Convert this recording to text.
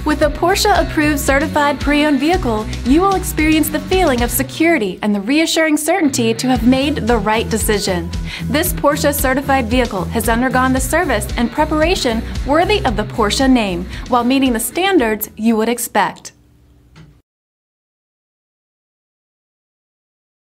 With a Porsche-approved certified pre-owned vehicle, you will experience the feeling of security and the reassuring certainty to have made the right decision. This Porsche-certified vehicle has undergone the service and preparation worthy of the Porsche name, while meeting the standards you would expect.